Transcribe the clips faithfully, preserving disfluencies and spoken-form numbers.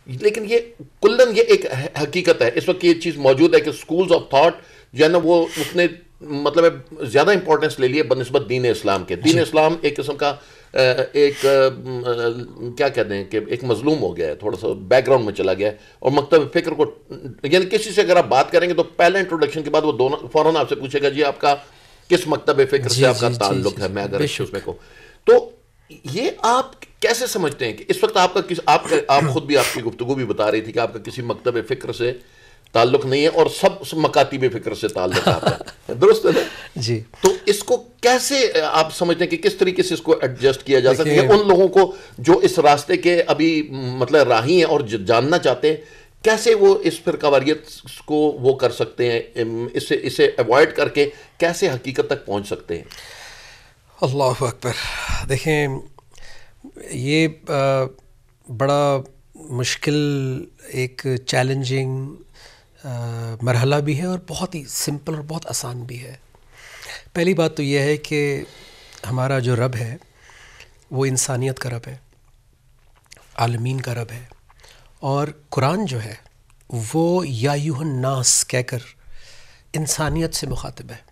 لیکن یہ کلن یہ ایک حقیقت ہے اس وقت یہ چیز موجود ہے کہ سکولز آف تھاٹ جو ہے نا وہ اس نے مطلب زیادہ امپورٹنس لے لی ہے بنسبت دین اسلام کے. دین اسلام ایک قسم کا ایک کیا کہتے ہیں کہ ایک مظلوم ہو گیا ہے, تھوڑا سا بیک گراؤنڈ میں چلا گیا ہے, اور مکتب فکر کو یعنی کسی سے اگر آپ بات کریں گے تو پہلے انٹروڈکشن کے بعد وہ دونوں فوراً آپ سے پوچھے گا جی آپ کا کس مکتب فکر سے آپ کا تعلق ہے. میں اگر اس میں کو تو یہ آپ کیسے سمجھتے ہیں کہ اس وقت آپ کا کس آپ کا آپ خود بھی آپ کی گفتگو بھی بتا رہی تھی کہ آپ کا کسی مکتب فکر سے تعلق نہیں ہے اور سب مکاتب فکر سے تعلق ہے آپ کا, درست ہے نا جی؟ تو اس کو کیسے آپ سمجھتے ہیں کہ کس طریقے سے اس کو ایڈجسٹ کیا جا سکتا ہے ان لوگوں کو جو اس راستے کے ابھی مطلب راہی ہیں اور جاننا چاہتے ہیں, کیسے وہ اس فرقہ واریت کو وہ کر سکتے ہیں, اسے اسے ایوائڈ کر کے کیسے حقیقت تک پہنچ سکتے ہیں؟ اللہ اکبر. دیکھیں یہ بڑا مشکل ایک چیلنجنگ مرحلہ بھی ہے اور بہت ہی سمپل اور بہت آسان بھی ہے. پہلی بات تو یہ ہے کہ ہمارا جو رب ہے وہ انسانیت کا رب ہے, عالمین کا رب ہے, اور قرآن جو ہے وہ یا ایھا الناس کہہ کر انسانیت سے مخاطب ہے.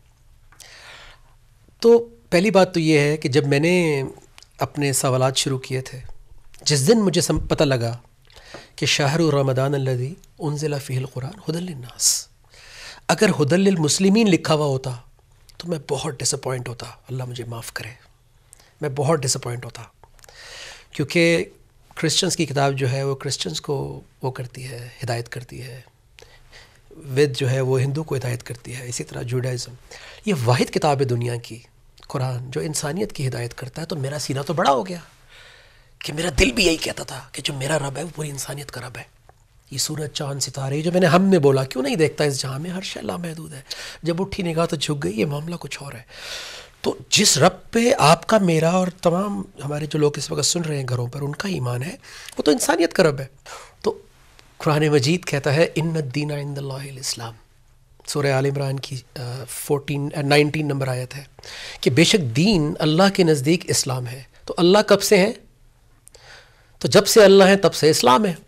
تو پہلی بات تو یہ ہے کہ جب میں نے اپنے سوالات شروع کیے تھے, جس دن مجھے پتہ لگا کہ شہر رمضان الذی انزل فیہ القرآن ھدی للناس, اگر ھدی للمسلمین لکھا ہوا ہوتا تو میں بہت ڈس اپوائنٹ ہوتا, اللہ مجھے معاف کرے, میں بہت ڈس اپوائنٹ ہوتا, کیونکہ کرسچنس کی کتاب جو ہے وہ کرسچنس کو وہ کرتی ہے, ہدایت کرتی ہے, وید جو ہے وہ ہندو کو ہدایت کرتی ہے, اسی طرح جوڈائزم. یہ واحد کتاب ہے دنیا کی قرآن جو انسانیت کی ہدایت کرتا ہے. تو میرا سینہ تو بڑا ہو گیا کہ میرا دل بھی یہی کہتا تھا کہ جو میرا رب ہے وہ پوری انسانیت کا رب ہے. یہ سورج چاند ستارے جو میں نے ہم نے بولا کیوں نہیں دیکھتا اس جہاں میں, ہر شے لامحدود ہے, جب اٹھی نگاہ تو جھک گئی, یہ معاملہ کچھ اور ہے. تو جس رب پہ آپ کا میرا اور تمام ہمارے جو لوگ اس وقت سن رہے ہیں گھروں پر ان کا ایمان ہے وہ تو انسانیت کا رب ہے. تو قرآن مجید کہتا ہے ان الدین عند اللہ الاسلام, سورہ آل عمران کی فورٹین نائنٹین نمبر آیت ہے کہ بے شک دین اللہ کے نزدیک اسلام ہے. تو اللہ کب سے ہیں؟ تو جب سے اللہ ہے تب سے اسلام ہے.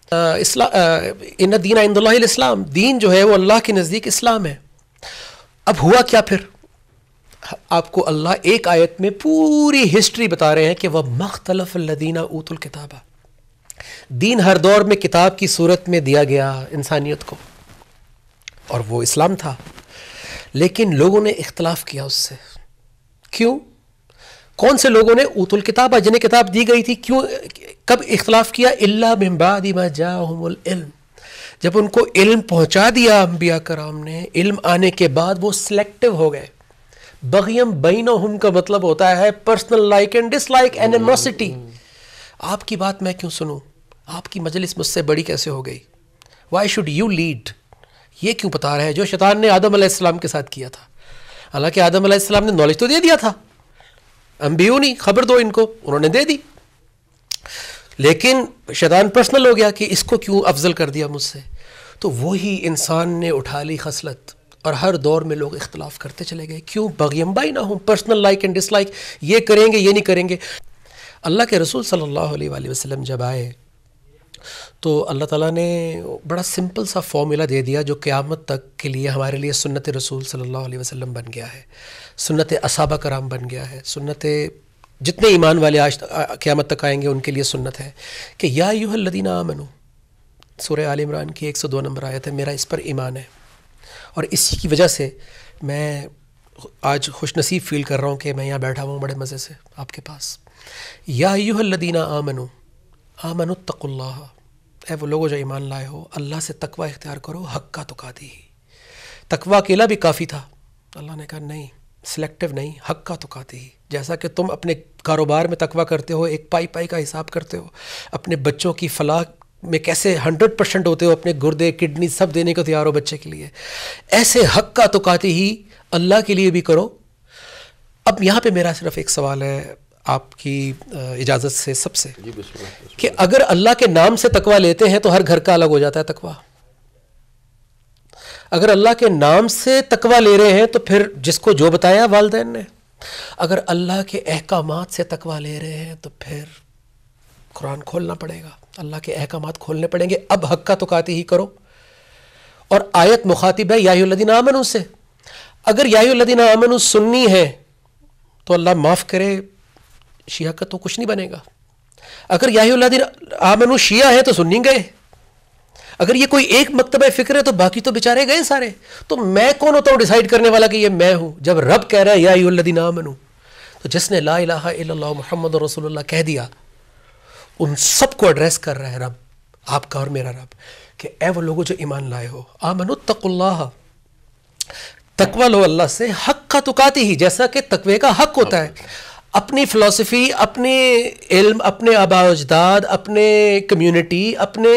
ان الدین عند اللہ الاسلام, دین جو ہے وہ اللہ کے نزدیک اسلام ہے. اب ہوا کیا پھر؟ آپ کو اللہ ایک آیت میں پوری ہسٹری بتا رہے ہیں کہ وہ مختلف الذین اوتوا الکتاب, دین ہر دور میں کتاب کی صورت میں دیا گیا انسانیت کو اور وہ اسلام تھا, لیکن لوگوں نے اختلاف کیا اس سے. کیوں؟ کون سے لوگوں نے اوت الکتاب جنہیں کتاب دی گئی تھی, کیوں کب اختلاف کیا؟ الا من بعد ما جاءہم العلم, جب ان کو علم پہنچا دیا انبیاء کرام نے, علم آنے کے بعد وہ سلیکٹو ہو گئے. بغیم بینہم کا مطلب ہوتا ہے personal like and dislike, animosity. آپ کی بات میں کیوں سنوں, آپ کی مجلس مجھ سے بڑی کیسے ہو گئی, وائی شوڈ یو لیڈ, یہ کیوں بتا رہا ہے جو شیطان نے آدم علیہ السلام کے ساتھ کیا تھا. حالانکہ آدم علیہ السلام نے نالج تو دے دیا تھا, انبیاء نہیں خبر دو ان کو, انہوں نے دے دی, لیکن شیطان پرسنل ہو گیا کہ اس کو کیوں افضل کر دیا مجھ سے. تو وہی انسان نے اٹھا لی خصلت, اور ہر دور میں لوگ اختلاف کرتے چلے گئے. کیوں؟ بغیم بینہم, personal like and dislike, یہ کریں گے یہ نہیں کریں گے. اللہ کے رسول صلی اللہ علیہ وآلہ وسلم جب آئے تو اللہ تعالیٰ نے بڑا سمپل سا فارمولا دے دیا جو قیامت تک کے لیے ہمارے لیے سنت رسول صلی اللہ علیہ وسلم بن گیا ہے, سنت اصحابہ کرام بن گیا ہے, سنت جتنے ایمان والے آج قیامت تک آئیں گے ان کے لیے سنت ہے کہ یا ایھا الذین آمنوا, سورہ آل عمران کی ایک سو دو نمبر آیت ہے, میرا اس پر ایمان ہے. اور اسی کی وجہ سے میں آج خوش نصیب فیل کر رہا ہوں کہ میں یہاں بیٹھا ہوں بڑے مزے سے آپ کے پاس. یا ایھا الذین آمنوا آمنوا اتقوا اللہ, اے وہ لوگوں جو ایمان لائے ہو اللہ سے تقوی اختیار کرو حق تقاتی. تقوی اکیلا بھی کافی تھا, اللہ نے کہا نہیں, سلیکٹیو نہیں, حق تقاتی. جیسا کہ تم اپنے کاروبار میں تقوی کرتے ہو, ایک پائی پائی کا حساب کرتے ہو, اپنے بچوں کی فلاح میں کیسے ہنڈریڈ پرسنٹ ہوتے ہو, اپنے گردے کڈنی سب دینے کو تیار ہو بچے کے لیے, ایسے حق کا تقاتی ہی اللہ کے لیے بھی کرو. اب یہاں پہ میرا صرف ایک سوال ہے آپ کی اجازت سے سب سے, کہ اگر اللہ کے نام سے تقوی لیتے ہیں تو ہر گھر کا الگ ہو جاتا ہے تقوی. اگر اللہ کے نام سے تقوی لے رہے ہیں تو پھر جس کو جو بتایا والدین نے, اگر اللہ کے احکامات سے تقوی لے رہے ہیں تو پھر قرآن کھولنا پڑے گا. اللہ کے احکامات کھولنے پڑیں گے. اب حق کا تقاتی ہی کرو. اور آیت مخاطب ہے یا ایھا الذین آمنوا سے. اگر یا ایھا الذین آمنوا سنی ہے تو اللہ معاف کرے شیعہ کا تو کچھ نہیں بنے گا. اگر یا ایھا الذین آمنوا شیعہ ہے تو سنی گئے. اگر یہ کوئی ایک مکتبہ فکر ہے تو باقی تو بیچارے گئے سارے. تو میں کون ہوتا ہوں ڈیسائیڈ کرنے والا کہ یہ میں ہوں؟ جب رب کہہ رہا ہے یا ایھا الذین آمنوا، تو جس نے لا الہ الا اللہ محمد رسول اللہ کہہ دیا ان سب کو ایڈریس کر رہا ہے رب، آپ کا اور میرا رب، کہ اے وہ لوگوں جو ایمان لائے ہو، آمنوا اتقوا اللہ، تقوی لو اللہ سے، حق کا تقاتی ہی، جیسا کہ تقوی کا حق ہوتا ہے. اپنی فلسفی، اپنے علم، اپنے آباء و اجداد، اپنے کمیونٹی، اپنے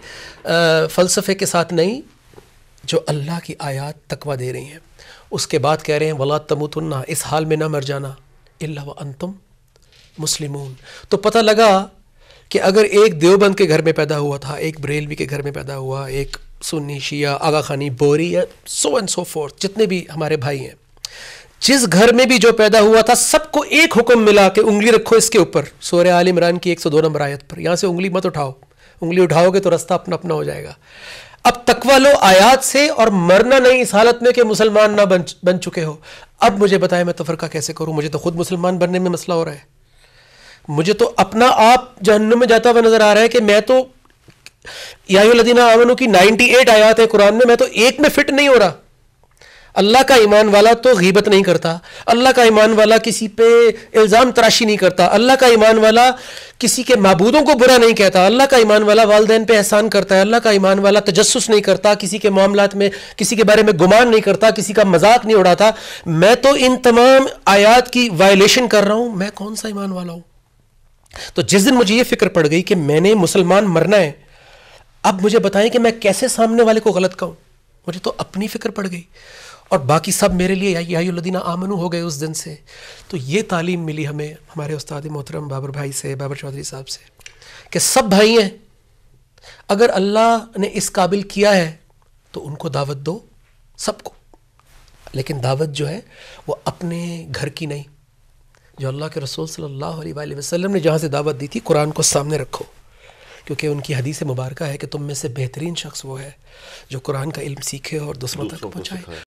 فلسفے کے ساتھ نہیں، جو اللہ کی آیات تقوی دے رہی ہیں. اس کے بعد کہہ رہے ہیں وَلَا تَمُوتُنَّ، اس حال میں نہ مر جانا، إِلَّا وَأَنْتُمْ مسلمون. تو پتہ لگا کہ اگر ایک دیوبند کے گھر میں پیدا ہوا تھا، ایک بریلوی کے گھر میں پیدا ہوا، ایک سنی شیعہ آغا خانی بوری یا سو اینڈ سو فورتھ، جتنے بھی ہمارے بھائی ہیں، جس گھر میں بھی جو پیدا ہوا تھا سب کو ایک حکم ملا کہ انگلی رکھو اس کے اوپر. سورہ آل عمران کی ایک سو دو نمبر آیت پر، یہاں سے انگلی مت اٹھاؤ، انگلی اٹھاؤ گے تو رستہ اپنا اپنا ہو جائے گا. اب تقوی لو آیات سے، اور مرنا نہیں اس حالت میں کہ مسلمان نہ بن بن چکے ہو. اب مجھے بتائیں میں تفرقہ کیسے کروں؟ مجھے تو خود مسلمان بننے میں مسئلہ ہو رہا ہے. مجھے تو اپنا آپ جہنم میں جاتا ہوا نظر آ رہا ہے کہ میں تو یا ایھا الذین آمنوا کی نائنٹی ایٹ آیات ہے قرآن میں، میں تو ایک میں فٹ نہیں ہو رہا. اللہ کا ایمان والا تو غیبت نہیں کرتا، اللہ کا ایمان والا کسی پہ الزام تراشی نہیں کرتا، اللہ کا ایمان والا کسی کے معبودوں کو برا نہیں کہتا، اللہ کا ایمان والا والدین پہ احسان کرتا ہے، اللہ کا ایمان والا تجسس نہیں کرتا، کسی کے معاملات میں کسی کے بارے میں گمان نہیں کرتا، کسی کا مذاق نہیں اڑاتا. میں تو ان تمام آیات کی وائلیشن کر رہا ہوں. میں کون سا ایمان والا ہوں؟ تو جس دن مجھے یہ فکر پڑ گئی کہ میں نے مسلمان مرنا ہے، اب مجھے بتائیں کہ میں کیسے سامنے والے کو غلط کہوں؟ مجھے تو اپنی فکر پڑ گئی، اور باقی سب میرے لیے یا ایھا الذین آمنوا ہو گئے اس دن سے. تو یہ تعلیم ملی ہمیں ہمارے استاد محترم بابر بھائی سے، بابر چودھری صاحب سے، کہ سب بھائی ہیں، اگر اللہ نے اس قابل کیا ہے تو ان کو دعوت دو، سب کو. لیکن دعوت جو ہے وہ اپنے گھر کی نہیں، جو اللہ کے رسول صلی اللہ علیہ وآلہ وسلم نے جہاں سے دعوت دی تھی، قرآن کو سامنے رکھو. کیونکہ ان کی حدیث مبارکہ ہے کہ تم میں سے بہترین شخص وہ ہے جو قرآن کا علم سیکھے اور دوسروں تک پہنچائے.